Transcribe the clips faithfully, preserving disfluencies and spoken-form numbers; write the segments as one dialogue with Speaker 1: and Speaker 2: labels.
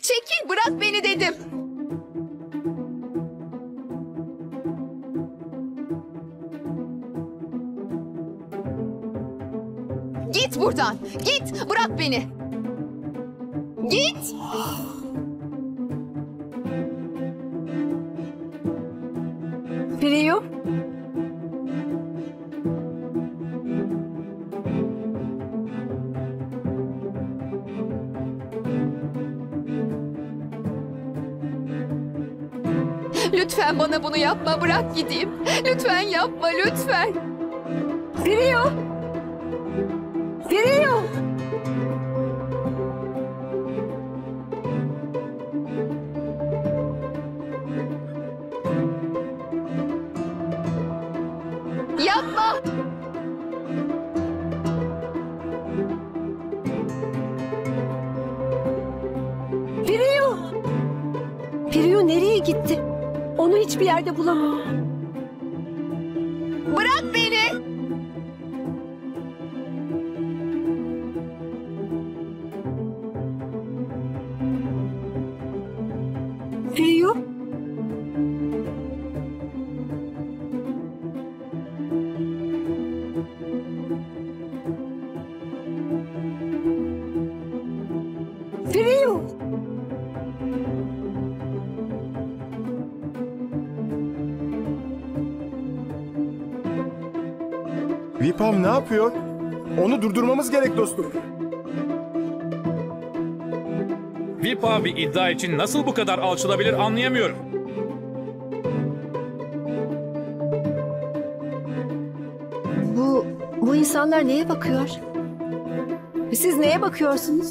Speaker 1: Çekil, bırak beni dedim. Git buradan. Git, bırak beni. Git.
Speaker 2: Priyu.
Speaker 1: Lütfen bana bunu yapma, bırak gideyim. Lütfen yapma, lütfen.
Speaker 2: Priyu. Priyu.
Speaker 1: Yapma.
Speaker 2: Priyu. Priyu nereye gitti? Onu hiçbir yerde bulamam.
Speaker 1: Bırak beni.
Speaker 2: Priyu. Priyu.
Speaker 3: Vipam ne yapıyor? Onu durdurmamız gerek dostum.
Speaker 4: Vipa bir iddia için nasıl bu kadar alçalabilir anlayamıyorum.
Speaker 2: Bu, bu insanlar neye bakıyor? Siz neye bakıyorsunuz?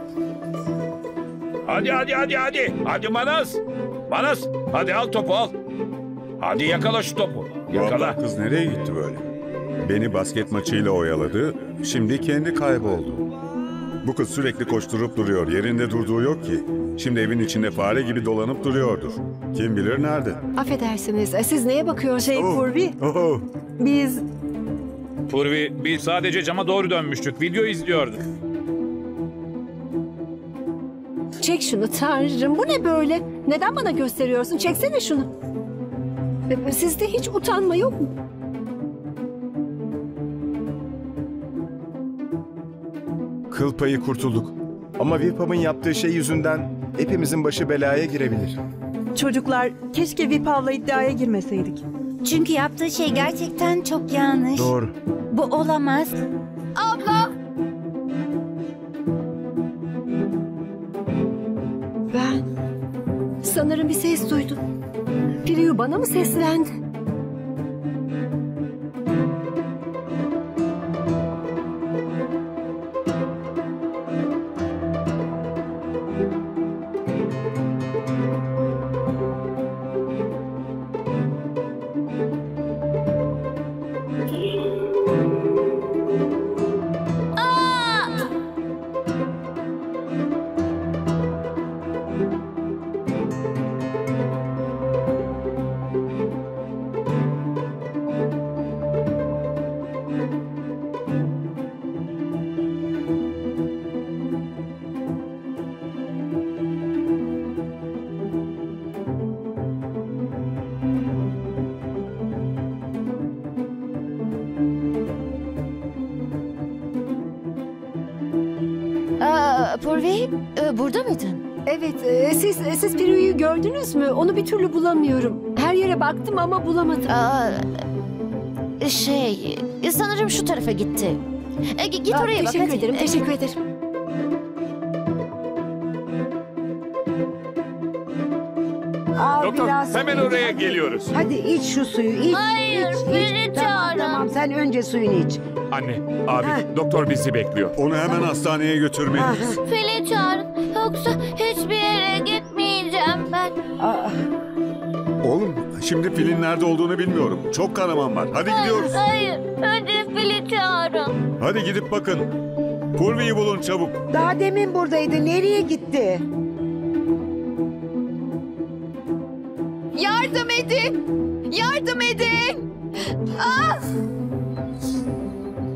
Speaker 5: Hadi hadi hadi hadi. Hadi Manas. Manas hadi al topu al. Hadi yakala şu topu. Yakala.
Speaker 6: Vallahi kız nereye gitti böyle? Beni basket maçıyla oyaladı, şimdi kendi kayboldu. Bu kız sürekli koşturup duruyor, yerinde durduğu yok ki. Şimdi evin içinde fare gibi dolanıp duruyordur. Kim bilir nerede?
Speaker 2: Affedersiniz, siz neye bakıyorsunuz?
Speaker 7: Şey Purvi,
Speaker 6: Oho.
Speaker 7: biz
Speaker 4: Purvi, biz sadece cama doğru dönmüştük. Video izliyorduk.
Speaker 2: Çek şunu Tanrım, bu ne böyle? Neden bana gösteriyorsun? Çeksene şunu. Sizde hiç utanma yok mu?
Speaker 3: Kıl payı kurtulduk. Ama Vipam'ın yaptığı şey yüzünden hepimizin başı belaya girebilir.
Speaker 7: çocuklar keşke Vipav'la iddiaya girmeseydik.
Speaker 8: Çünkü yaptığı şey gerçekten çok yanlış.
Speaker 3: Doğru.
Speaker 8: Bu olamaz.
Speaker 1: Abla.
Speaker 2: Ben sanırım bir ses duydum. Priyu bana mı seslendi?
Speaker 8: Aa, Purvi, e, burada mıydın?
Speaker 2: Evet, e, siz siz Priyu'yu gördünüz mü? Onu bir türlü bulamıyorum. Her yere baktım ama bulamadım.
Speaker 8: Aa, şey, e, sanırım şu tarafa gitti. E, git
Speaker 2: Aa,
Speaker 8: oraya bak
Speaker 2: teşekkür
Speaker 8: hadi.
Speaker 2: ederim,
Speaker 8: E,
Speaker 2: teşekkür ederim.
Speaker 9: Al
Speaker 5: Doktor
Speaker 9: biraz
Speaker 5: hemen
Speaker 9: su iç.
Speaker 5: oraya geliyoruz.
Speaker 9: Hadi iç şu suyu iç.
Speaker 8: Hayır,
Speaker 9: iç,
Speaker 8: beni
Speaker 9: iç. Tamam
Speaker 8: çağırın.
Speaker 9: tamam sen önce suyunu iç.
Speaker 5: Anne, abi,
Speaker 9: Heh.
Speaker 5: doktor bizi bekliyor.
Speaker 6: Onu hemen hastaneye götürmeliyiz.
Speaker 8: Fili çağırın. Yoksa hiçbir yere gitmeyeceğim ben.
Speaker 9: Aa,
Speaker 6: Oğlum, şimdi filin nerede olduğunu bilmiyorum. Çok kanamam var. Hadi gidiyoruz.
Speaker 8: Hayır, önce Fili çağırın.
Speaker 6: Hadi gidip bakın. Purvi'yi bulun çabuk.
Speaker 9: daha demin buradaydı. Nereye gitti?
Speaker 1: Yardım edin. Yardım edin. Ah!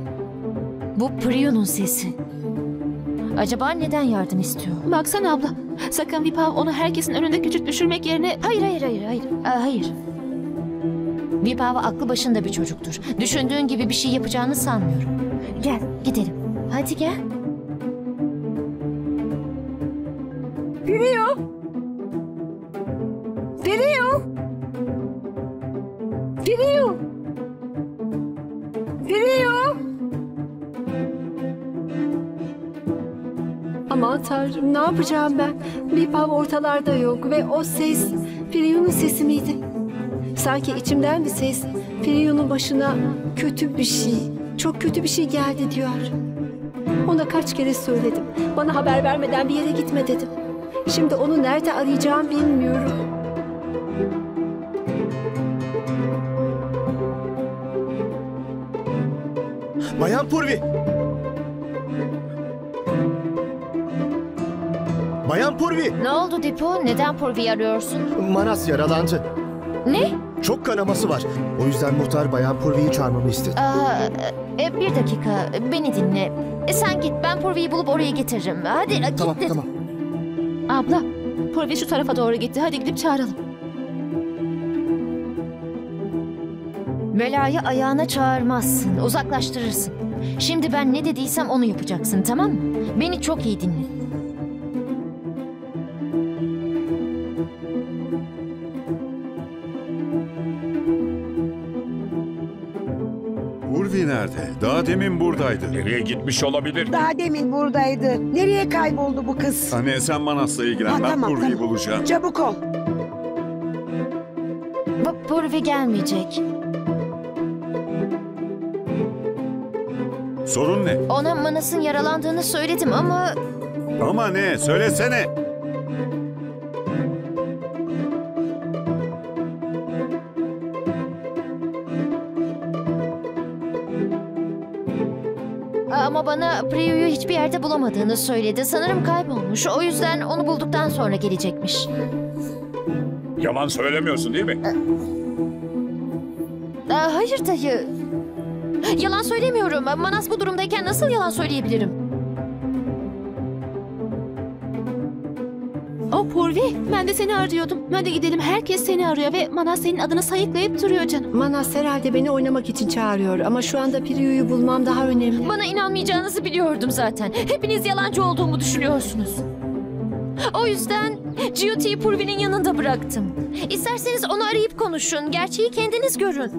Speaker 8: Bu Priyu'nun sesi. Acaba neden yardım istiyor?
Speaker 2: Baksana abla,
Speaker 10: Sakın Vipav onu herkesin önünde küçük düşürmek yerine...
Speaker 8: Hayır hayır hayır hayır. Aa, hayır. Vipav aklı başında bir çocuktur. Düşündüğün gibi bir şey yapacağını sanmıyorum. Gel gidelim. Hadi gel.
Speaker 2: Priyu! Priyu! Priyu! Priyu! Aman Tanrım, ne yapacağım ben? Vipav ortalarda yok ve o ses Priyu'nun sesi miydi? Sanki içimden bir ses Priyu'nun başına kötü bir şey, çok kötü bir şey geldi diyor. Ona kaç kere söyledim. Bana haber vermeden bir yere gitme dedim. Şimdi onu nerede arayacağım bilmiyorum.
Speaker 3: Bayan Purvi! Bayan Purvi!
Speaker 8: Ne oldu Dipu? Neden Purvi'yi arıyorsun?
Speaker 11: Manas yaralandı.
Speaker 8: Ne?
Speaker 11: Çok kanaması var. O yüzden muhtar Bayan Purvi'yi çağırmamı istedi.
Speaker 8: Aa, e, bir dakika. Beni dinle. E, sen git. Ben Purvi'yi bulup oraya getiririm. Hadi e,
Speaker 11: Tamam
Speaker 8: git dedim.
Speaker 11: tamam.
Speaker 10: Abla, Purvi şu tarafa doğru gitti. Hadi gidip çağıralım.
Speaker 8: Belayı ayağına çağırmazsın. Uzaklaştırırsın. Şimdi ben ne dediysem onu yapacaksın, tamam mı? Beni çok iyi dinle.
Speaker 6: Purvi nerede? Daha demin buradaydı.
Speaker 5: Nereye gitmiş olabilir?
Speaker 9: Daha demin buradaydı. Nereye kayboldu bu kız?
Speaker 6: Anne sen Manas'la ilgilen.
Speaker 9: Ha,
Speaker 6: Ben
Speaker 9: tamam,
Speaker 6: Purvi'yi
Speaker 9: tamam.
Speaker 6: bulacağım.
Speaker 9: Çabuk ol.
Speaker 8: Bu Purvi gelmeyecek.
Speaker 6: Sorun ne?
Speaker 8: Ona Manas'ın yaralandığını söyledim ama...
Speaker 6: Ama ne? Söylesene.
Speaker 8: Ama bana Priyu'yu hiçbir yerde bulamadığını söyledi. Sanırım kaybolmuş. O yüzden onu bulduktan sonra gelecekmiş.
Speaker 5: Yalan söylemiyorsun değil mi?
Speaker 8: Aa, hayır dayı. Yalan söylemiyorum. Manas bu durumdayken nasıl yalan söyleyebilirim?
Speaker 10: O Purvi, ben de seni arıyordum. Ben de gidelim, herkes seni arıyor ve Manas senin adını sayıklayıp duruyor canım.
Speaker 2: Manas herhalde beni oynamak için çağırıyor ama şu anda Priyu'yu bulmam daha önemli.
Speaker 8: Bana inanmayacağınızı biliyordum zaten. Hepiniz yalancı olduğumu düşünüyorsunuz. O yüzden Jyoti'yi Purvi'nin yanında bıraktım. İsterseniz onu arayıp konuşun. Gerçeği kendiniz görün.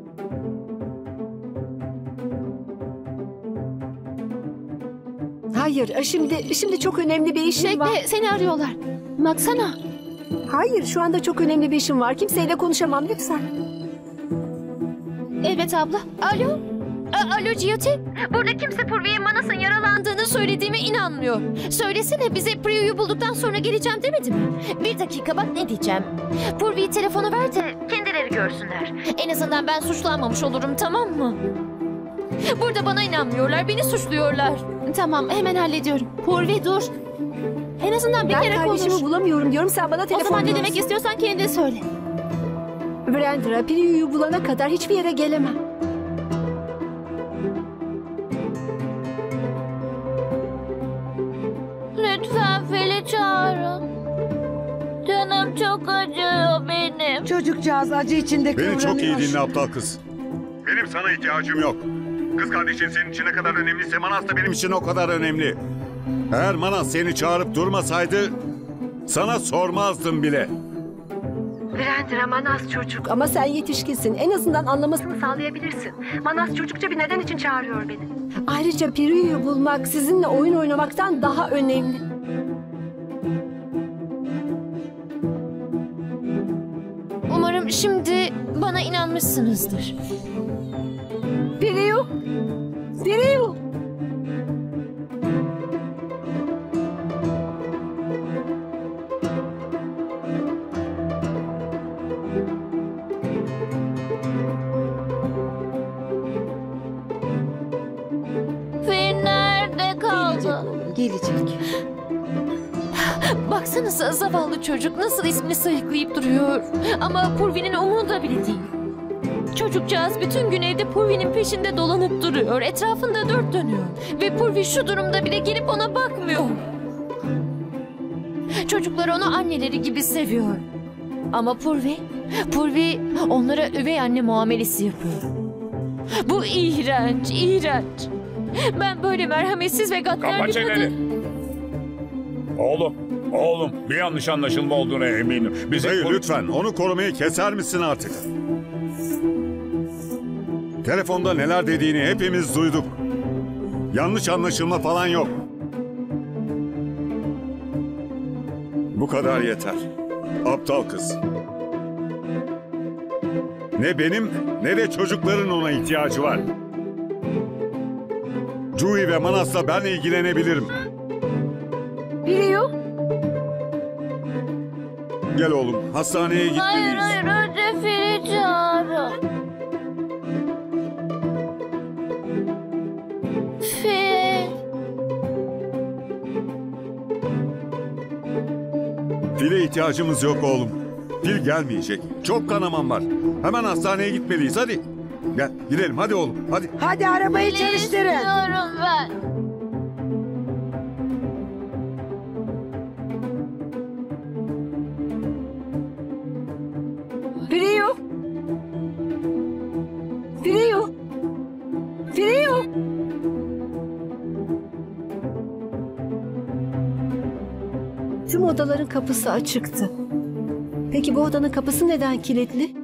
Speaker 2: Hayır, şimdi şimdi çok önemli bir işim var.
Speaker 10: Bekle, seni arıyorlar. Baksana.
Speaker 2: Hayır, şu anda çok önemli bir işim var. Kimseyle konuşamam lütfen.
Speaker 10: Evet abla.
Speaker 8: Alo? A- Alo Jyoti? Burada kimse Purvi'ye Manas'ın yaralandığını söylediğime inanmıyor. Söylesene, bize Priyu'yu bulduktan sonra geleceğim demedi mi? Bir dakika, bak ne diyeceğim. Purvi'yi telefona ver de kendileri görsünler. En azından ben suçlanmamış olurum, tamam mı? Burada bana inanmıyorlar, beni suçluyorlar.
Speaker 10: Tamam, hemen hallediyorum. Purvi dur. En azından bir
Speaker 2: Ben
Speaker 10: kere
Speaker 2: kardeşimi
Speaker 10: konuş.
Speaker 2: bulamıyorum diyorum, sen bana
Speaker 10: O
Speaker 2: telefon
Speaker 10: zaman ne
Speaker 2: ediyorsun.
Speaker 10: demek istiyorsan kendin söyle.
Speaker 2: Brandra, Priyu'yu bulana kadar hiçbir yere gelemem.
Speaker 8: Lütfen Fil'i çağırın. Canım çok acıyor benim.
Speaker 9: Çocukcağız acı içinde
Speaker 6: Beni
Speaker 9: kıvranıyor.
Speaker 6: çok iyi dinle aptal kız. Benim sana ihtiyacım yok. Kız kardeşin senin için ne kadar önemliyse Manas da benim için o kadar önemli. Eğer Manas seni çağırıp durmasaydı sana sormazdım bile.
Speaker 2: Brandra, Manas çocuk ama sen yetişkinsin. En azından anlamasını sağlayabilirsin. Manas çocukça bir neden için çağırıyor beni. Ayrıca Priyu'yu bulmak sizinle oyun oynamaktan daha önemli.
Speaker 8: Umarım şimdi bana inanmışsınızdır.
Speaker 2: Priyu! Priyu!
Speaker 8: Fil nerede
Speaker 9: Gelecek
Speaker 8: kaldı?
Speaker 9: oğlum, gelecek.
Speaker 8: Baksanıza, zavallı çocuk nasıl ismini sayıklayıp duruyor. Ama Purvi'nin umurunda bile değil. Çocukcağız bütün gün evde Purvi'nin peşinde dolanıp duruyor. Etrafında dört dönüyor. Ve Purvi şu durumda bile gelip ona bakmıyor. Çocuklar onu anneleri gibi seviyor. Ama Purvi, Purvi onlara üvey anne muamelesi yapıyor. Bu iğrenç, iğrenç. Ben böyle merhametsiz ve gaddar
Speaker 5: Kapa
Speaker 8: bir
Speaker 5: çeneni.
Speaker 8: kadın...
Speaker 5: Oğlum, oğlum bir yanlış anlaşılma olduğuna eminim. Bizi
Speaker 6: Hayır
Speaker 5: koru-
Speaker 6: lütfen onu korumayı keser misin artık? Telefonda neler dediğini hepimiz duyduk. Yanlış anlaşılma falan yok. Bu kadar yeter. Aptal kız. Ne benim ne de çocukların ona ihtiyacı var. Cui ve Manas'la ben ilgilenebilirim.
Speaker 2: Priyu,
Speaker 6: Gel oğlum, hastaneye gitmeliyiz.
Speaker 8: Hayır hayır önce Fili çağırın. Fil.
Speaker 6: Fil'e ihtiyacımız yok oğlum. Fil gelmeyecek. Çok kanaman var. Hemen hastaneye gitmeliyiz hadi. Gel gidelim hadi oğlum hadi.
Speaker 9: Hadi arabayı
Speaker 8: Fili
Speaker 9: çalıştırın.
Speaker 8: istiyorum ben.
Speaker 2: Priyu. Priyu. Priyu. Tüm odaların kapısı açıktı. Peki bu odanın kapısı neden kilitli?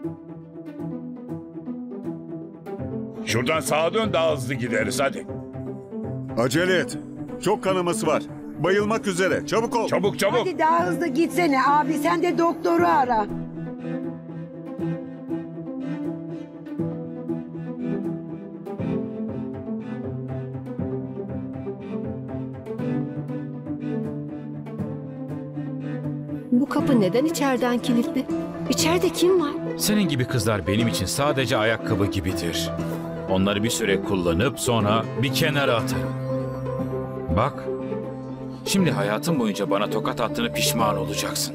Speaker 5: Şuradan sağa dön daha hızlı gideriz hadi.
Speaker 6: Acele et. Çok kanaması var. Bayılmak üzere. Çabuk ol.
Speaker 5: Çabuk çabuk.
Speaker 9: Hadi daha hızlı gitsene abi, sen de doktoru ara.
Speaker 2: Bu kapı neden içeriden kilitli? İçeride kim var?
Speaker 4: Senin gibi kızlar benim için sadece ayakkabı gibidir. Onları bir süre kullanıp sonra bir kenara atarım. Bak, şimdi hayatın boyunca bana tokat attığını pişman olacaksın.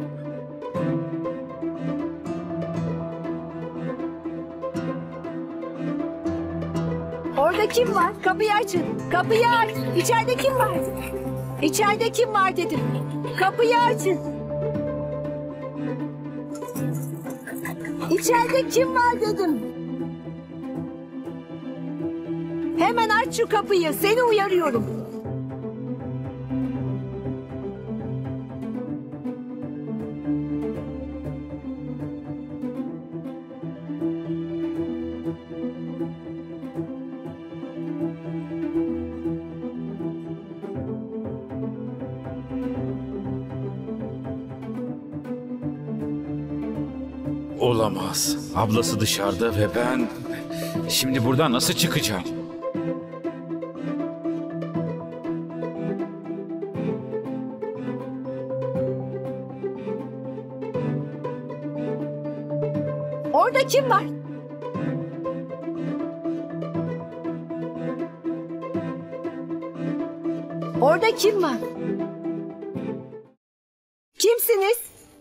Speaker 2: Orada kim var? Kapıyı açın. Kapıyı aç. İçeride kim var? İçeride kim var dedim. Kapıyı açın. İçeride kim var dedim. Hemen aç şu kapıyı. Seni uyarıyorum.
Speaker 4: Olamaz. Ablası dışarıda ve ben... Şimdi buradan nasıl çıkacağım?
Speaker 2: Orada kim var? Orada kim var? Kimsiniz?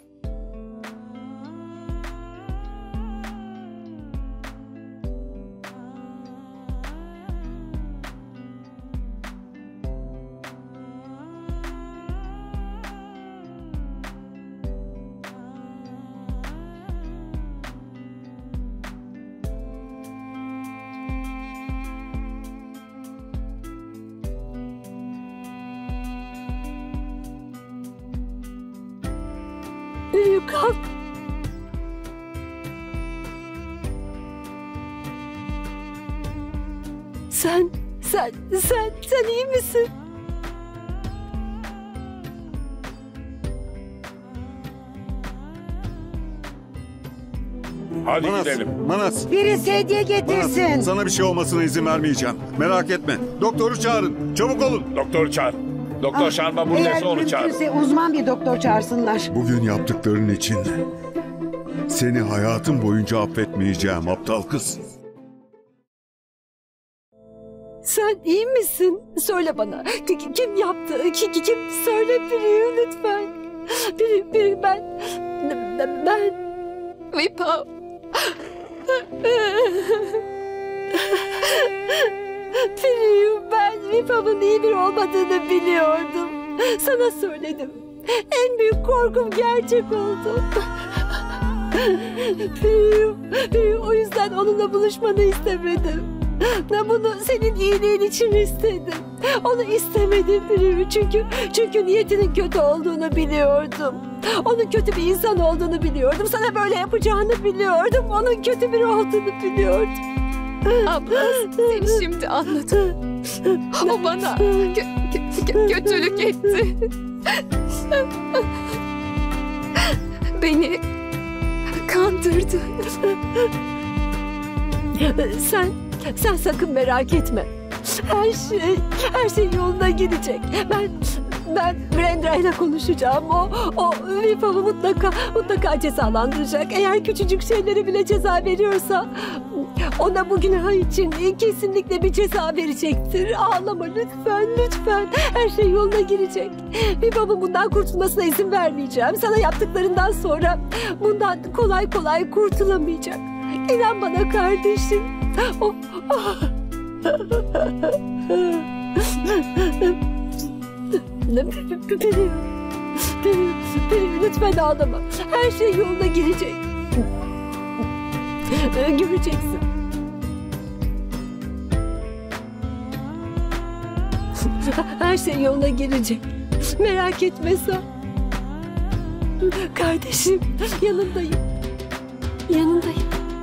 Speaker 2: Büyük kalk. Sen, sen, sen, sen iyi misin?
Speaker 5: Hadi
Speaker 6: Manas,
Speaker 5: gidelim.
Speaker 6: Manas.
Speaker 9: Biri sedye getirsin.
Speaker 6: Manas, sana bir şey olmasına izin vermeyeceğim. Merak etme. Doktoru çağırın. Çabuk olun.
Speaker 5: Doktor çağır. Doktor Şarma buradaysa
Speaker 9: Eğer
Speaker 5: onu çağır.
Speaker 9: mümkünse uzman bir doktor çağırsınlar.
Speaker 6: Bugün yaptıkların için seni hayatım boyunca affetmeyeceğim aptal kız.
Speaker 2: Sen iyi misin? Söyle bana. K- k- kim yaptı? K- k- kim? Söyle biri lütfen. Biri, biri ben. Ben. ben.
Speaker 1: Vipav.
Speaker 2: Priyu, ben Vipav'ın iyi biri olmadığını biliyordum. Sana söyledim. en büyük korkum gerçek oldu. Priyu, Priyu, o yüzden onunla buluşmanı istemedim. Bunu senin iyiliğin için istedim. Onu istemedim Priyu, çünkü çünkü niyetinin kötü olduğunu biliyordum. Onun kötü bir insan olduğunu biliyordum. Sana böyle yapacağını biliyordum. Onun kötü biri olduğunu biliyordum.
Speaker 1: Abla, seni şimdi anladım. O bana kö- kö- kötülük etti. Beni kandırdı.
Speaker 2: Sen, sen sakın merak etme. Her şey, her şey yoluna gidecek. Ben, ben Brenda ile konuşacağım. O, o Vipav'ı mutlaka, mutlaka cezalandıracak. Eğer küçücük şeyleri bile ceza veriyorsa, ona bu günah için kesinlikle bir ceza verecektir. Ağlama lütfen, lütfen. Her şey yoluna girecek. Vipav'ın bundan kurtulmasına izin vermeyeceğim. Sana yaptıklarından sonra bundan kolay kolay kurtulamayacak. İnan bana kardeşim. O, oh. Peri, Peri, Peri, lütfen ağlama. Her şey yoluna girecek. Göreceksin. Her şey yoluna girecek. Merak etme sen. Kardeşim, yanındayım. Yanındayım.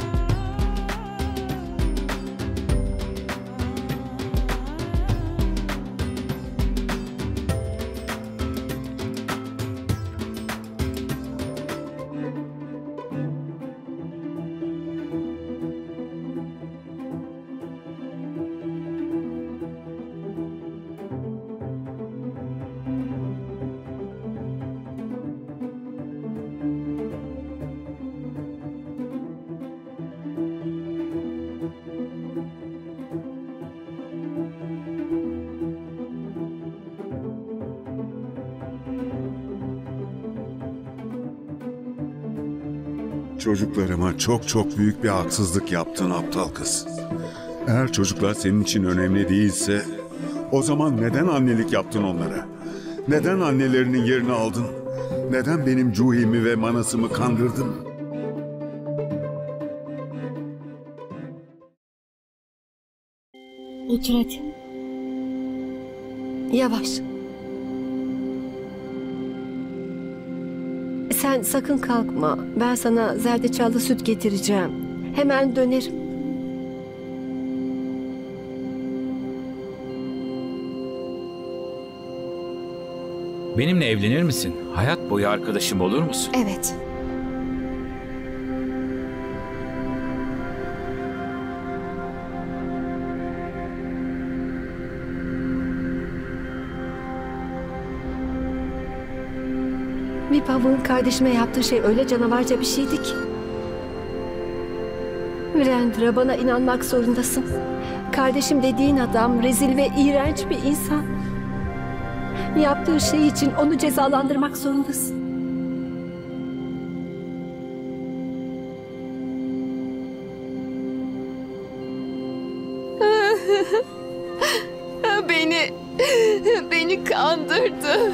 Speaker 6: Çocuklarıma çok çok büyük bir haksızlık yaptın aptal kız. Eğer çocuklar senin için önemli değilse, o zaman neden annelik yaptın onlara? Neden annelerinin yerini aldın? Neden benim Cuhi'mi ve Manas'ımı kandırdın?
Speaker 2: Otur hadi. Yavaş. Sen sakın kalkma. Ben sana zerdeçallı süt getireceğim. Hemen dönerim.
Speaker 4: Benimle evlenir misin? Hayat boyu arkadaşım olur musun?
Speaker 1: Evet.
Speaker 2: Vipav'ın kardeşime yaptığı şey öyle canavarca bir şeydi ki. Virendra, bana inanmak zorundasın. Kardeşim dediğin adam rezil ve iğrenç bir insan. Yaptığı şey için onu cezalandırmak zorundasın.
Speaker 1: Beni, beni kandırdı.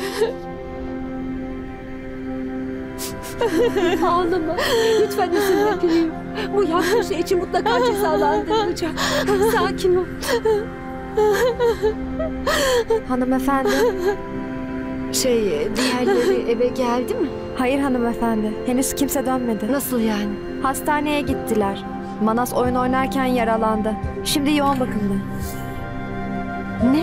Speaker 2: Ağlama. Lütfen üzülme Priyu. Bu yaptığı şey için mutlaka cezalandırılacak. Sakin ol.
Speaker 12: Hanımefendi.
Speaker 2: Şey, diğerleri eve geldi mi?
Speaker 12: Hayır hanımefendi. Henüz kimse dönmedi.
Speaker 2: Nasıl yani?
Speaker 12: Hastaneye gittiler. Manas oyun oynarken yaralandı. Şimdi yoğun bakımda.
Speaker 2: Ne?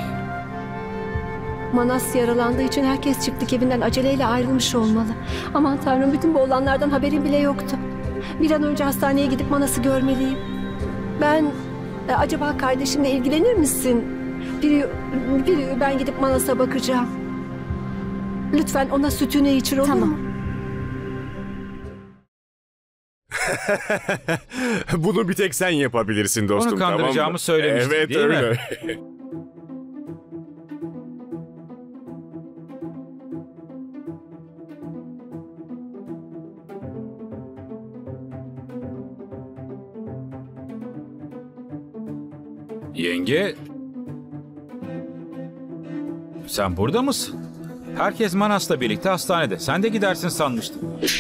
Speaker 2: Manas yaralandığı için herkes çıktık evinden aceleyle ayrılmış olmalı. Aman Tanrım, bütün bu olanlardan haberim bile yoktu. Bir an önce hastaneye gidip Manas'ı görmeliyim. Ben, e, acaba kardeşimle ilgilenir misin? Biri, biri ben gidip Manas'a bakacağım. Lütfen ona sütünü içir, olur
Speaker 12: Tamam.
Speaker 2: mu?
Speaker 3: Bunu bir tek sen yapabilirsin dostum,
Speaker 4: Onu
Speaker 3: tamam mı?
Speaker 4: kandıracağımı söylemiştin,
Speaker 3: evet,
Speaker 4: değil mi?
Speaker 3: öyle.
Speaker 4: Yenge... Sen burada mısın? Herkes Manas'la birlikte hastanede. Sen de gidersin sanmıştım.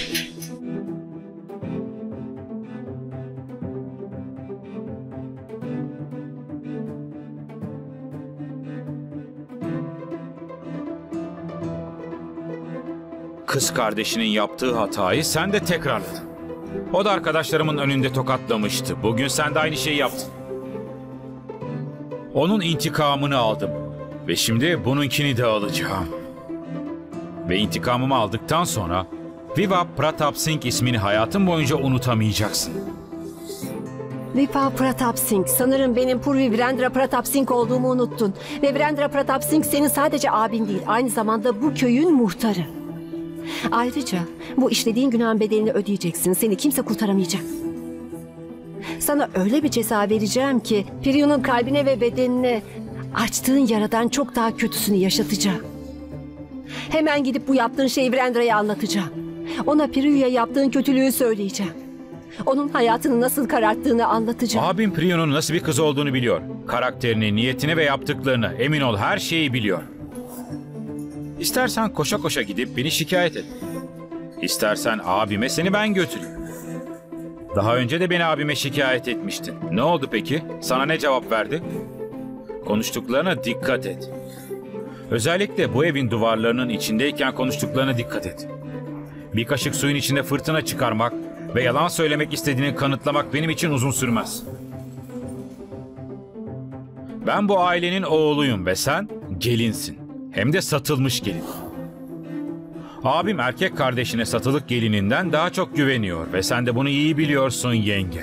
Speaker 4: Kız kardeşinin yaptığı hatayı sen de tekrarladın. O da arkadaşlarımın önünde tokatlamıştı. Bugün sen de aynı şeyi yaptın. Onun intikamını aldım. Ve şimdi bununkini de alacağım. Ve intikamımı aldıktan sonra Viva Pratap Singh ismini hayatın boyunca unutamayacaksın.
Speaker 2: Vipa Pratap Singh, sanırım benim Purvi Virendra Pratap Singh olduğumu unuttun. Ve Virendra Pratap Singh senin sadece abin değil, aynı zamanda bu köyün muhtarı. Ayrıca bu işlediğin günahın bedelini ödeyeceksin. Seni kimse kurtaramayacak. Sana öyle bir ceza vereceğim ki Priyu'nun kalbine ve bedenine açtığın yaradan çok daha kötüsünü yaşatacağım. Hemen gidip bu yaptığın şeyi Virendra'ya anlatacağım. Ona Priyu'ya yaptığın kötülüğü söyleyeceğim. Onun hayatını nasıl kararttığını anlatacağım.
Speaker 4: Abim Priyu'nun nasıl bir kız olduğunu biliyor. Karakterini, niyetini ve yaptıklarını, emin ol, her şeyi biliyor. İstersen koşa koşa gidip beni şikayet et. İstersen abime seni ben götüreyim. Daha önce de beni abime şikayet etmiştin. Ne oldu peki? Sana ne cevap verdi? Konuştuklarına dikkat et. Özellikle bu evin duvarlarının içindeyken konuştuklarına dikkat et. Bir kaşık suyun içinde fırtına çıkarmak ve yalan söylemek istediğini kanıtlamak benim için uzun sürmez. Ben bu ailenin oğluyum ve sen gelinsin. Hem de satılmış gelin. Abim erkek kardeşine satılık gelininden daha çok güveniyor ve sen de bunu iyi biliyorsun yenge.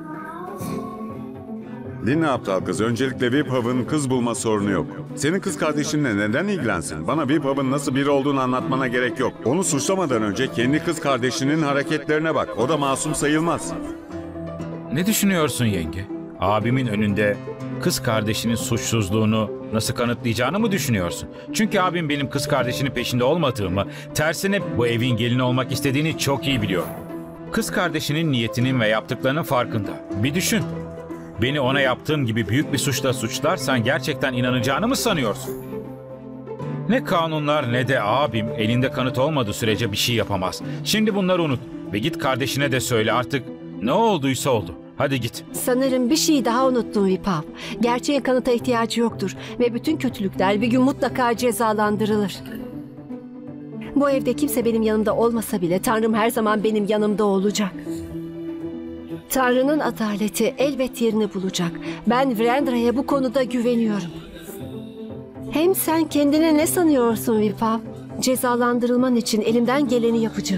Speaker 6: Dinle aptal kız. Öncelikle Vipav'ın kız bulma sorunu yok. Senin kız kardeşinle neden ilgilensin? Bana Vipav'ın nasıl biri olduğunu anlatmana gerek yok. Onu suçlamadan önce kendi kız kardeşinin hareketlerine bak. O da masum sayılmaz.
Speaker 4: Ne düşünüyorsun yenge? Abimin önünde kız kardeşinin suçsuzluğunu nasıl kanıtlayacağını mı düşünüyorsun? Çünkü abim benim kız kardeşinin peşinde olmadığımı, tersine bu evin gelini olmak istediğini çok iyi biliyor. Kız kardeşinin niyetinin ve yaptıklarının farkında. Bir düşün. Beni ona yaptığım gibi büyük bir suçla suçlarsan gerçekten inanacağını mı sanıyorsun? Ne kanunlar ne de abim elinde kanıt olmadığı sürece bir şey yapamaz. Şimdi bunları unut ve git kardeşine de söyle, artık ne olduysa oldu. Hadi git.
Speaker 2: Sanırım bir şey daha unuttun Vipav. Gerçeğin kanıta ihtiyacı yoktur ve bütün kötülükler bir gün mutlaka cezalandırılır. Bu evde kimse benim yanımda olmasa bile Tanrım her zaman benim yanımda olacak. Tanrı'nın adaleti elbet yerini bulacak. Ben Virendra'ya bu konuda güveniyorum. Hem sen kendine ne sanıyorsun Vipav? Cezalandırılman için elimden geleni yapacağım.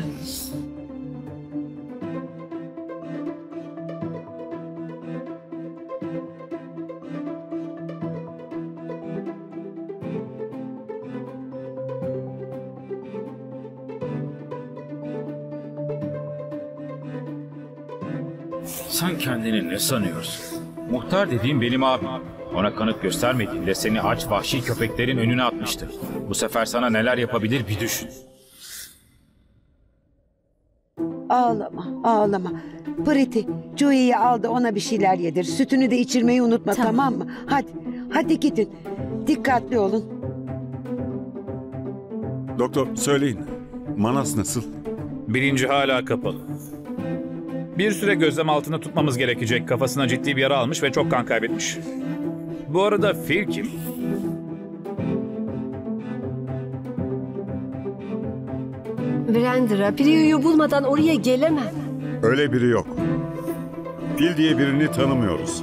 Speaker 4: Sen kendini ne sanıyorsun? Muhtar dediğim benim abim. Ona kanıt göstermediğinde seni aç vahşi köpeklerin önüne atmıştır. Bu sefer sana neler yapabilir bir düşün.
Speaker 9: Ağlama, ağlama. Priti, Joey'yi al da ona bir şeyler yedir. Sütünü de içirmeyi unutma, tamam, tamam mı? Hadi, hadi gidin. Dikkatli olun.
Speaker 6: Doktor söyleyin. Manas nasıl?
Speaker 13: Bilinci hala kapalı. Bir süre gözlem altında tutmamız gerekecek. Kafasına ciddi bir yara almış ve çok kan kaybetmiş. Bu arada Phil kim?
Speaker 2: Virendra, Priyu'yu bulmadan oraya gelemem.
Speaker 6: Öyle biri yok. Phil diye birini tanımıyoruz.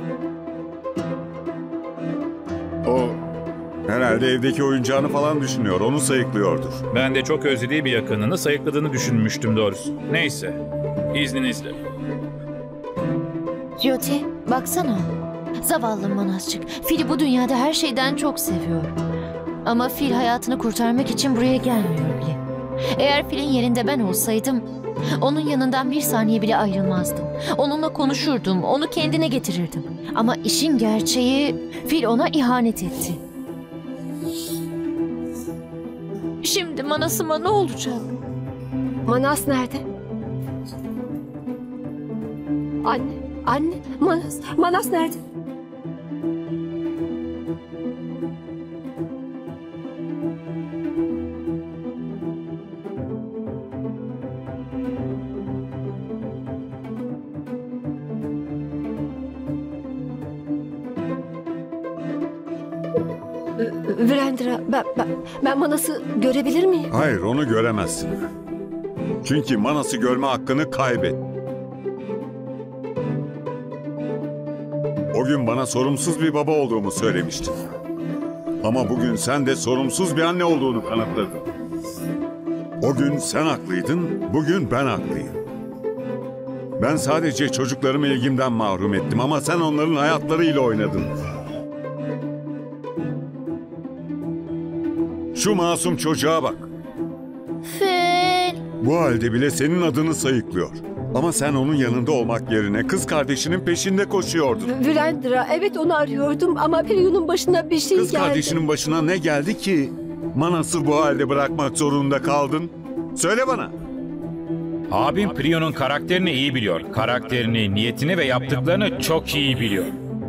Speaker 6: O herhalde evdeki oyuncağını falan düşünüyor. Onu sayıklıyordur.
Speaker 13: Ben de çok özlediği bir yakınını sayıkladığını düşünmüştüm doğrusu. Neyse. İzninizle.
Speaker 8: Jyoti, baksana. Zavallı Manasçık. Fil'i bu dünyada her şeyden çok seviyor. Ama Fil hayatını kurtarmak için buraya gelmiyor bile. Eğer Fil'in yerinde ben olsaydım, onun yanından bir saniye bile ayrılmazdım. Onunla konuşurdum, onu kendine getirirdim. Ama işin gerçeği, Fil ona ihanet etti. Şimdi Manas'ıma ne olacak?
Speaker 2: Manas nerede? Anne, anne, Manas, Manas nerede? Virendra, ben, ben, ben Manas'ı görebilir miyim?
Speaker 6: Hayır, onu göremezsin. Çünkü Manas'ı görme hakkını kaybet. O gün bana sorumsuz bir baba olduğumu söylemiştin. Ama bugün sen de sorumsuz bir anne olduğunu kanıtladın. O gün sen haklıydın, bugün ben haklıyım. Ben sadece çocuklarımı ilgimden mahrum ettim ama sen onların hayatlarıyla oynadın. Şu masum çocuğa bak.
Speaker 8: Fil.
Speaker 6: Bu halde bile senin adını sayıklıyor. Ama sen onun yanında olmak yerine kız kardeşinin peşinde koşuyordun.
Speaker 2: Virendra, evet onu arıyordum ama Priyu'nun başına bir şey
Speaker 6: Kız
Speaker 2: geldi.
Speaker 6: kardeşinin başına ne geldi ki Manas'ı bu halde bırakmak zorunda kaldın? Söyle bana.
Speaker 4: Abim Priyu'nun karakterini iyi biliyor. Karakterini, niyetini ve yaptıklarını çok iyi biliyor.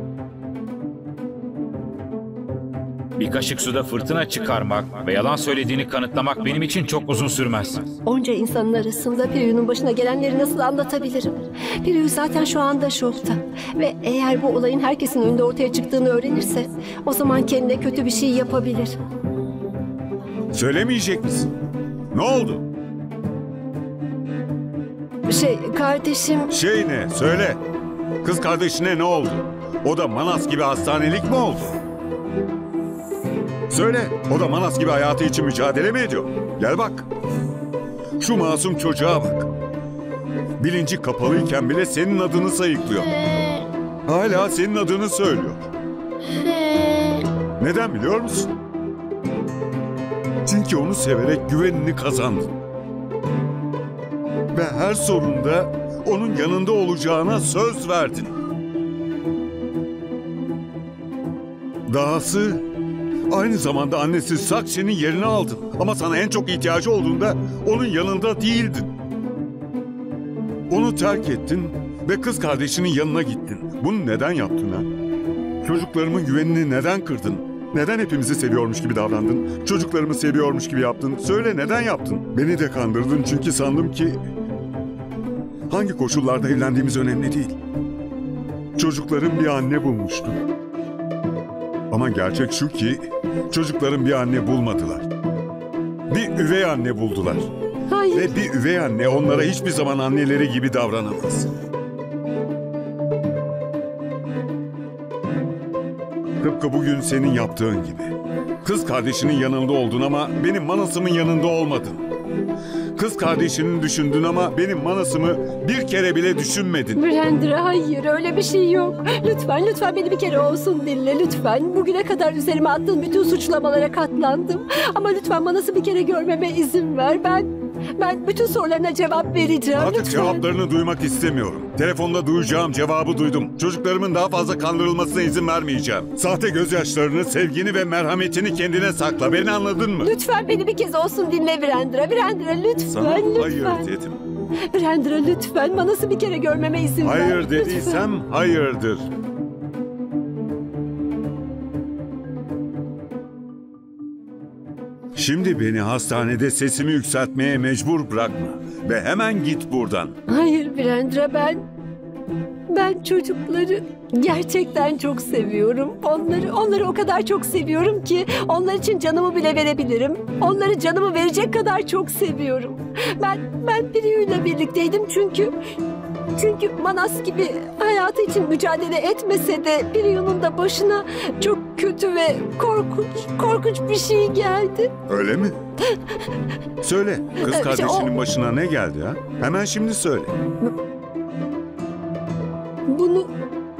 Speaker 4: Bir kaşık suda fırtına çıkarmak ve yalan söylediğini kanıtlamak benim için çok uzun sürmez.
Speaker 2: Onca insanın arasında Priyu'nun başına gelenleri nasıl anlatabilirim? Priyu zaten şu anda şokta. Ve eğer bu olayın herkesin önünde ortaya çıktığını öğrenirse o zaman kendine kötü bir şey yapabilir.
Speaker 6: Söylemeyecek misin? Ne oldu?
Speaker 2: Şey, kardeşim...
Speaker 6: Şey ne? Söyle. Kız kardeşine ne oldu? O da Manas gibi hastanelik mi oldu? Söyle. O da Manas gibi hayatı için mücadele mi ediyor? Gel bak. Şu masum çocuğa bak. Bilinci kapalıyken bile senin adını sayıklıyor. Hala senin adını söylüyor. Neden biliyor musun? Çünkü onu severek güvenini kazandın. Ve her sorunda onun yanında olacağına söz verdin. Dahası aynı zamanda annesi Sakşi'nin yerini aldın. Ama sana en çok ihtiyacı olduğunda onun yanında değildin. Onu terk ettin ve kız kardeşinin yanına gittin. Bunu neden yaptın ha? Çocuklarımın güvenini neden kırdın? Neden hepimizi seviyormuş gibi davrandın? Çocuklarımı seviyormuş gibi yaptın. Söyle, neden yaptın? Beni de kandırdın çünkü sandım ki hangi koşullarda evlendiğimiz önemli değil. Çocuklarım bir anne bulmuştu. Ama gerçek şu ki çocuklarım bir anne bulmadılar. Bir üvey anne buldular.
Speaker 2: Hayır.
Speaker 6: Ve bir üvey anne onlara hiçbir zaman anneleri gibi davranamaz. Tıpkı bugün senin yaptığın gibi. Kız kardeşinin yanında oldun ama benim Manas'ımın yanında olmadın. Kız kardeşini düşündün ama benim Manas'ımı bir kere bile düşünmedin.
Speaker 2: Virendra, hayır, öyle bir şey yok. Lütfen, lütfen beni bir kere olsun dinle, lütfen. Bugüne kadar üzerime attığın bütün suçlamalara katlandım. Ama lütfen Manas'ı bir kere görmeme izin ver. Ben, ben bütün sorularına cevap vereceğim.
Speaker 6: Artık
Speaker 2: lütfen.
Speaker 6: cevaplarını duymak istemiyorum. Telefonda duyacağım cevabı duydum. Çocuklarımın daha fazla kandırılmasına izin vermeyeceğim. Sahte gözyaşlarını, sevgini ve merhametini kendine sakla. Beni anladın mı?
Speaker 2: Lütfen beni bir kez olsun dinle Virendra. Virendra lütfen,
Speaker 6: Sana
Speaker 2: lütfen.
Speaker 6: hayır dedim.
Speaker 2: Virendra lütfen Manas'ı bir kere görmeme izin ver.
Speaker 6: Hayır dediysem
Speaker 2: lütfen.
Speaker 6: hayırdır. Şimdi beni hastanede sesimi yükseltmeye mecbur bırakma. Ve hemen git buradan.
Speaker 2: Hayır Virendra, ben... Ben çocukları gerçekten çok seviyorum. Onları, onları o kadar çok seviyorum ki onlar için canımı bile verebilirim. Onları canımı verecek kadar çok seviyorum. Ben, ben Priyu'yla birlikteydim çünkü... Çünkü Manas gibi hayatı için mücadele etmese de Priyu'nun da başına çok kötü ve korkunç, korkunç bir şey geldi.
Speaker 6: Öyle mi? Söyle, kız
Speaker 2: Şey,
Speaker 6: kardeşinin
Speaker 2: o-
Speaker 6: başına ne geldi ha? Hemen şimdi söyle.
Speaker 2: Bunu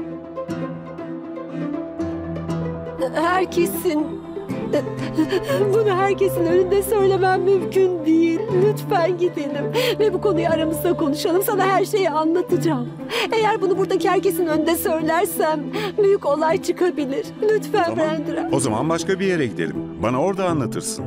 Speaker 2: herkesin bunu herkesin önünde söylemem mümkün değil. Lütfen gidelim ve bu konuyu aramızda konuşalım. Sana her şeyi anlatacağım. Eğer bunu buradaki herkesin önünde söylersem büyük olay çıkabilir. Lütfen
Speaker 6: Tamam.
Speaker 2: Virendra.
Speaker 6: O zaman başka bir yere gidelim. Bana orada anlatırsın.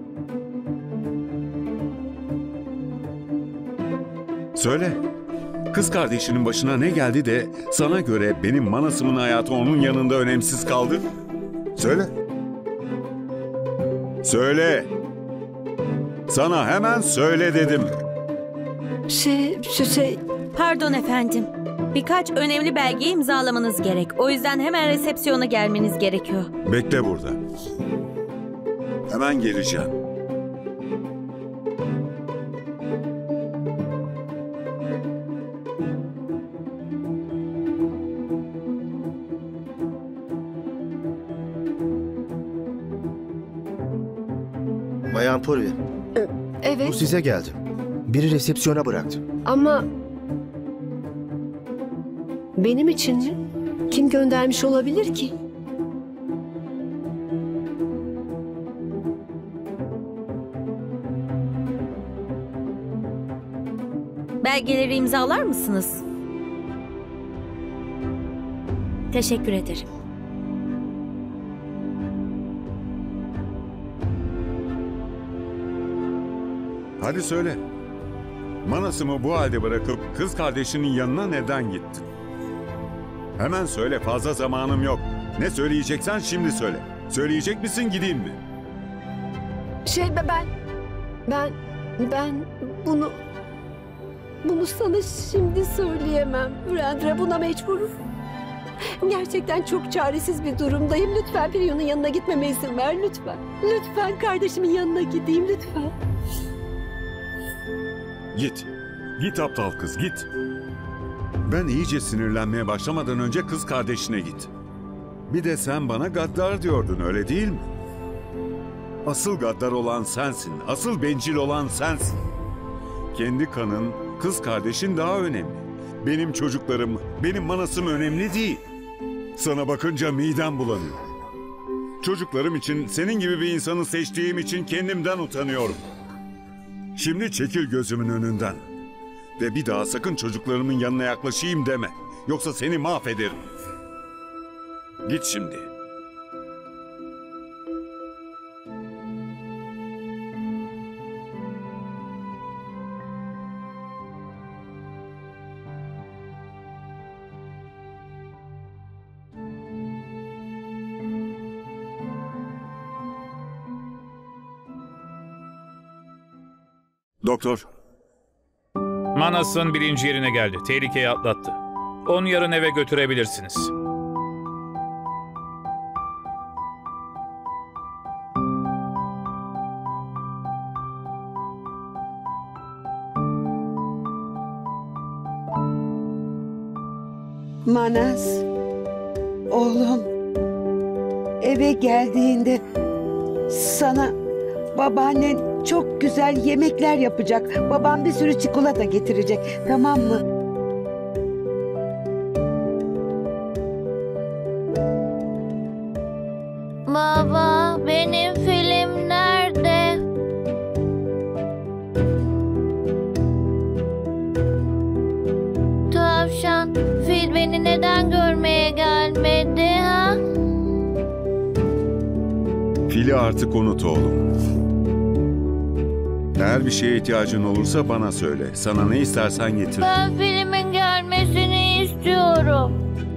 Speaker 6: Söyle. kız kardeşinin başına ne geldi de sana göre benim Manas'ımın hayatı onun yanında önemsiz kaldı? Söyle. Söyle. Sana hemen söyle dedim.
Speaker 2: Şey, şu şey...
Speaker 14: Pardon efendim. Birkaç önemli belgeyi imzalamanız gerek. O yüzden hemen resepsiyona gelmeniz gerekiyor.
Speaker 6: Bekle burada. Hemen geleceğim.
Speaker 11: Bayan Purvi,
Speaker 2: Evet
Speaker 11: bu size geldi. Biri resepsiyona bıraktı.
Speaker 2: ama... Benim için mi? Kim göndermiş olabilir ki?
Speaker 14: Belgeleri imzalar mısınız? Teşekkür ederim.
Speaker 6: Hadi söyle. Manas'ımı bu halde bırakıp kız kardeşinin yanına neden gittin? Hemen söyle, fazla zamanım yok. Ne söyleyeceksen şimdi söyle. Söyleyecek misin, gideyim mi?
Speaker 2: Şey ben... Ben... Ben bunu... Bunu sana şimdi söyleyemem. Brandra, buna mecburum. Gerçekten çok çaresiz bir durumdayım. Lütfen Priyu'nun yanına gitmeme izin ver lütfen. Lütfen kardeşimin yanına gideyim lütfen.
Speaker 6: Git. Git aptal kız, git. Ben iyice sinirlenmeye başlamadan önce kız kardeşine git. Bir de sen bana gaddar diyordun, öyle değil mi? Asıl gaddar olan sensin. Asıl bencil olan sensin. Kendi kanın, kız kardeşin daha önemli. Benim çocuklarım, benim Manas'ım önemli değil. Sana bakınca midem bulanıyor. Çocuklarım için, senin gibi bir insanı seçtiğim için kendimden utanıyorum. Şimdi çekil gözümün önünden. Ve bir daha sakın çocuklarımın yanına yaklaşayım deme. Yoksa seni mahvederim. Git şimdi. Doktor.
Speaker 13: Manas'ın birinci yerine geldi. Tehlikeyi atlattı. Onu yarın eve götürebilirsiniz.
Speaker 9: Manas, oğlum, eve geldiğinde sana babaannen çok güzel yemekler yapacak. Babam bir sürü çikolata getirecek, tamam mı?
Speaker 8: Baba, benim film nerede? Tavşan, fil beni neden görmeye gelmedi ha?
Speaker 6: Fili artık unut oğlum. Eğer bir şeye ihtiyacın olursa bana söyle. Sana ne istersen getir.
Speaker 8: Ben filmin gelmesini istiyorum.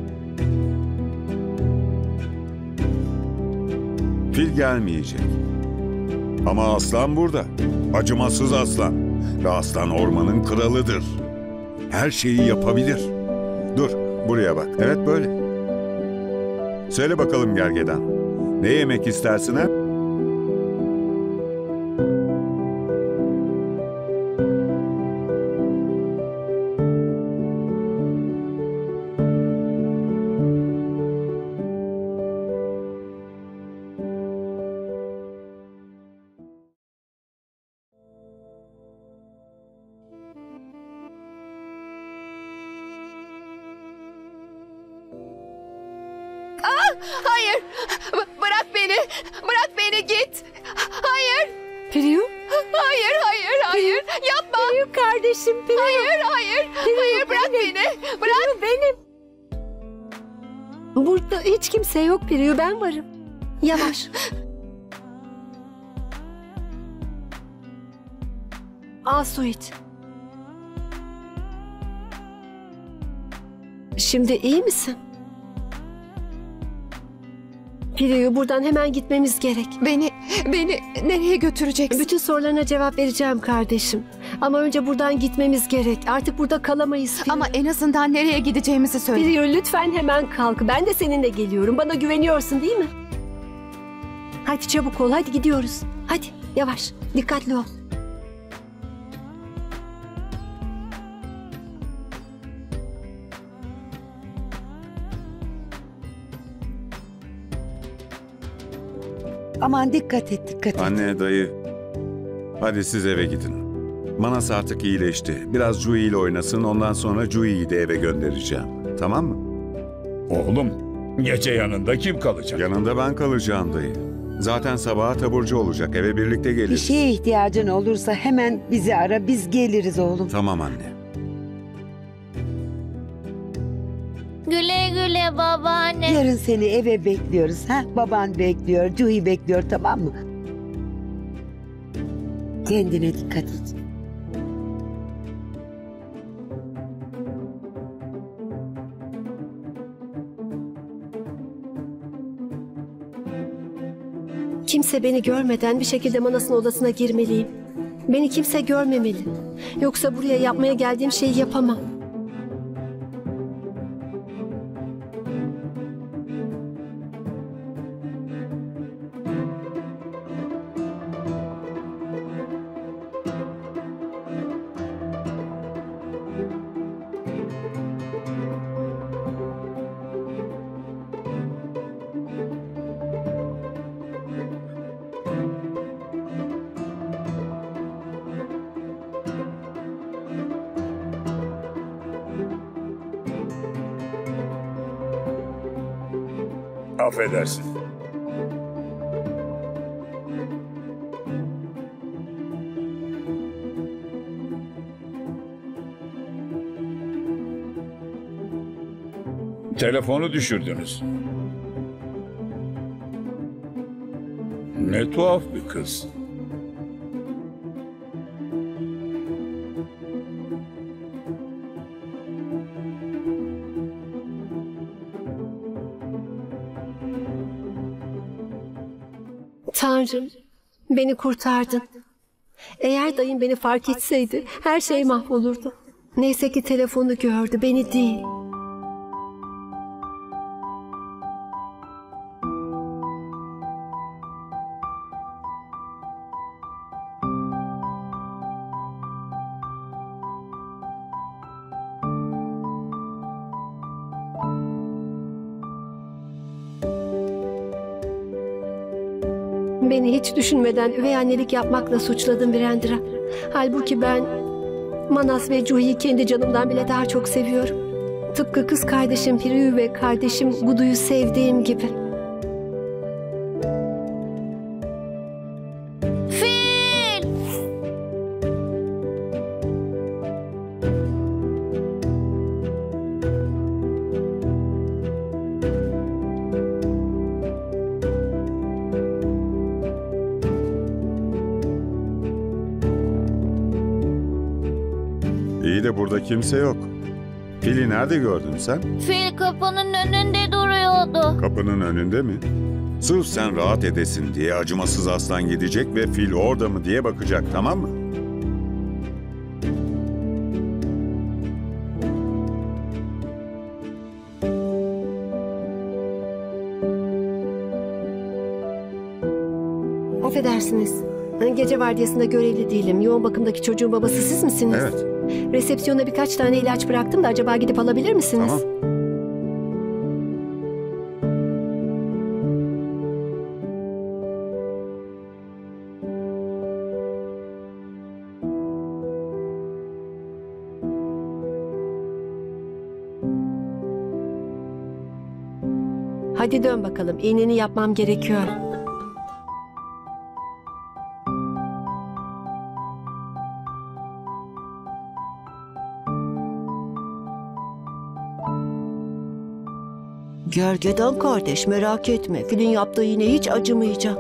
Speaker 6: Fil gelmeyecek. Ama aslan burada. Acımasız aslan. Ve aslan ormanın kralıdır. Her şeyi yapabilir. Dur, buraya bak. Evet böyle. Söyle bakalım gergedan. Ne yemek istersin ha?
Speaker 1: Ah, hayır. B- bırak beni. Bırak beni, git. Hayır.
Speaker 2: Priyu?
Speaker 1: Hayır, hayır, hayır. Yapma.
Speaker 2: Priyu kardeşim, Priyu.
Speaker 1: Hayır, hayır.
Speaker 2: Priyu,
Speaker 1: hayır, bırak
Speaker 2: benim.
Speaker 1: beni. Bırak.
Speaker 2: Priyu benim. Burada hiç kimse yok Priyu, ben varım. Yavaş. Al su iç. Şimdi iyi misin? Priyu, buradan hemen gitmemiz gerek.
Speaker 1: Beni, beni nereye götüreceksin?
Speaker 2: Bütün sorularına cevap vereceğim kardeşim. Ama önce buradan gitmemiz gerek. Artık burada kalamayız Priyu.
Speaker 1: Ama en azından nereye gideceğimizi söyle.
Speaker 2: Priyu, lütfen hemen kalk. Ben de seninle geliyorum. Bana güveniyorsun değil mi? Hadi çabuk ol. Hadi gidiyoruz. Hadi yavaş. Dikkatli ol.
Speaker 9: Aman dikkat et, dikkat et.
Speaker 6: Anne, dayı. Hadi siz eve gidin. Manas artık iyileşti. Biraz Cui ile oynasın, ondan sonra Cui'yi de eve göndereceğim. Tamam mı?
Speaker 5: Oğlum, gece yanında kim kalacak?
Speaker 6: Yanında ben kalacağım dayı. Zaten sabaha taburcu olacak. Eve birlikte
Speaker 9: Bir
Speaker 6: geliriz.
Speaker 9: şeye ihtiyacın olursa hemen bizi ara, biz geliriz oğlum.
Speaker 6: Tamam anne.
Speaker 8: Güle güle babaanne.
Speaker 9: Yarın seni eve bekliyoruz. Ha? Baban bekliyor, Cui bekliyor, tamam mı? Kendine dikkat et.
Speaker 2: Kimse beni görmeden bir şekilde Manas'ın odasına girmeliyim. Beni kimse görmemeli. Yoksa buraya yapmaya geldiğim şeyi yapamam.
Speaker 5: Affedersin. Telefonu düşürdünüz. Ne tuhaf bir kız.
Speaker 2: Tanrım, beni kurtardın. Eğer dayım beni fark etseydi her şey mahvolurdu. Neyse ki telefonu gördü, beni değil. Beni hiç düşünmeden üvey annelik yapmakla suçladın Virendra. Halbuki ben Manas ve Cui'yi kendi canımdan bile daha çok seviyorum. Tıpkı kız kardeşim Priyu ve kardeşim Gudu'yu sevdiğim gibi.
Speaker 8: Fil!
Speaker 6: İyi de burada kimse yok. Fili nerede gördün sen?
Speaker 8: Fil kapının önünde duruyordu.
Speaker 6: Kapının önünde mi? Sırf sen rahat edesin diye acımasız aslan gidecek ve fil orada mı diye bakacak, tamam mı?
Speaker 2: Affedersiniz. Gece vardiyasında görevli değilim. Yoğun bakımdaki çocuğun babası siz misiniz?
Speaker 6: Evet.
Speaker 2: Resepsiyona birkaç tane ilaç bıraktım da acaba gidip alabilir misiniz?
Speaker 6: Tamam.
Speaker 2: Hadi dön bakalım. İğneni yapmam gerekiyor. Gergedan kardeş, merak etme. Filin yaptığı iğne hiç acımayacak.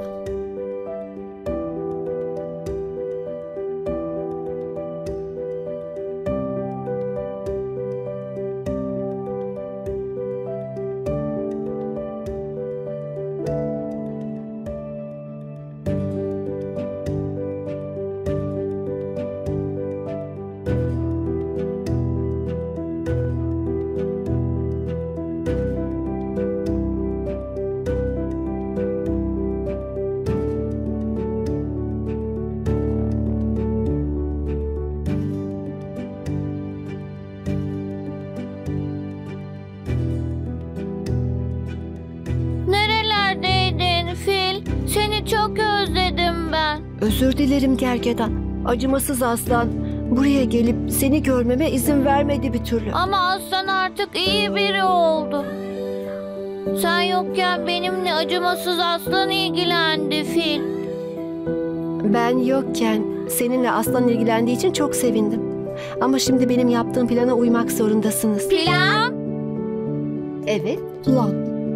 Speaker 8: çok özledim ben.
Speaker 2: Özür dilerim Gergedan. Acımasız aslan buraya gelip seni görmeme izin vermedi bir türlü.
Speaker 8: Ama aslan artık iyi biri oldu. Sen yokken benimle acımasız aslan ilgilendi Fil.
Speaker 2: Ben yokken seninle aslan ilgilendiği için çok sevindim. Ama şimdi benim yaptığım plana uymak zorundasınız.
Speaker 8: Plan?
Speaker 2: Evet, plan.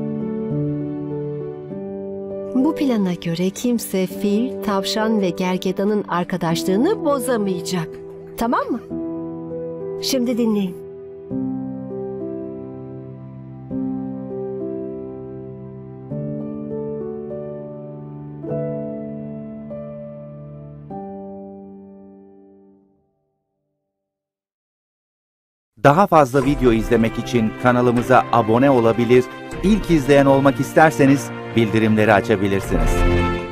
Speaker 2: Bu plana göre kimse fil, tavşan ve gergedanın arkadaşlığını bozamayacak. Tamam mı? Şimdi dinleyin.
Speaker 15: Daha fazla video izlemek için kanalımıza abone olabilir, ilk izleyen olmak isterseniz bildirimleri açabilirsiniz.